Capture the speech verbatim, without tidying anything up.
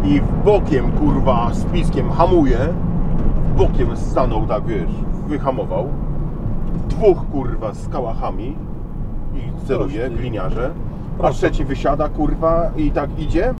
i w bokiem, kurwa, z piskiem hamuje, bokiem stanął, tak wiesz, wyhamował. Dwóch, kurwa, z kałachami i celuje, gliniarze. A trzeci wysiada, kurwa, i tak idzie